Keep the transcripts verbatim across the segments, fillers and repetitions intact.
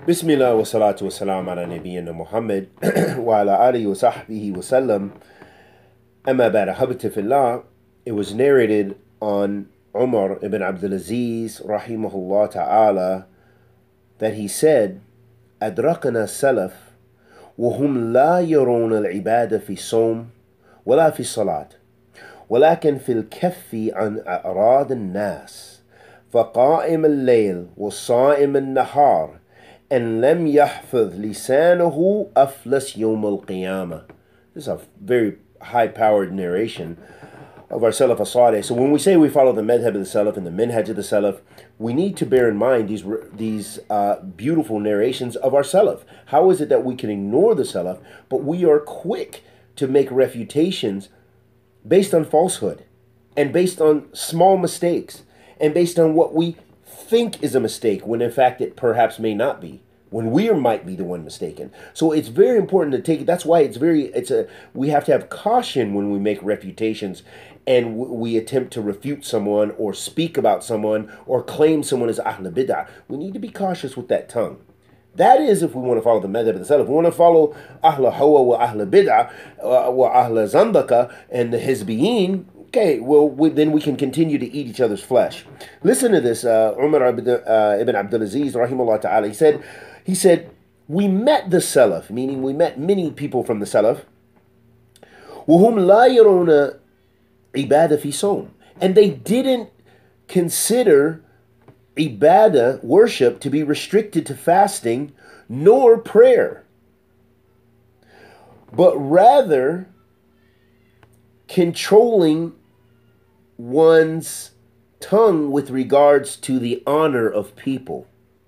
Bismillah wa salatu wa salam ala nabiyyina Muhammad wa ala alihi wa sahbihi wa sallam. Amma ba'da habti fillah. It was narrated on Umar ibn Abdulaziz rahimahullah ta'ala that he said, أدركنا السلف وهم لا يرون العبادة في الصوم ولا في الصلاة ولكن في الكف عن أعراض الناس فقائم الليل وصائم النهار and لم يحفظ لسانه أفلس يوم القيامة. This is a very high-powered narration of our Salaf as-Salih. So when we say we follow the madhab of the Salaf and the minhaj of the Salaf, we need to bear in mind these these uh, beautiful narrations of our Salaf. How is it that we can ignore the Salaf, but we are quick to make refutations based on falsehood and based on small mistakes and based on what we think is a mistake when in fact it perhaps may not be, when we might be the one mistaken. So it's very important to take it. That's why it's very, it's a, we have to have caution when we make refutations and we attempt to refute someone or speak about someone or claim someone as Ahl Bid'ah. We need to be cautious with that tongue. That is if we want to follow the madhab of the Salaf. If we want to follow Ahl Hawa wa Ahl Bid'ah uh, wa Ahl Zandaka and the Hizbiyin, okay, well, we, then we can continue to eat each other's flesh. Listen to this, uh, Umar ibn, uh, ibn Abdulaziz, rahimahullah ta'ala. He said, he said, we met the Salaf, meaning we met many people from the Salaf, وَهُمْ لَا يَرُونَ عِبَادَ فِي صَوْمٍ, and they didn't consider ibadah, worship, to be restricted to fasting, nor prayer, but rather controlling one's tongue with regards to the honor of people.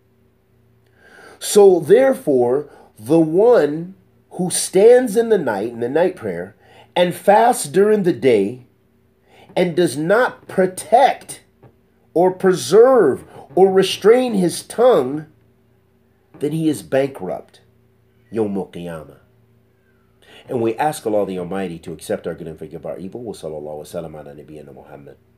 So therefore, the one who stands in the night, in the night prayer, and fasts during the day, and does not protect or preserve or restrain his tongue, then he is bankrupt, Yawm al-Qiyamah. And we ask Allah the Almighty to accept our good and forgive our evil. Wa sallallahu wa sallam ala nabiyyina Muhammad.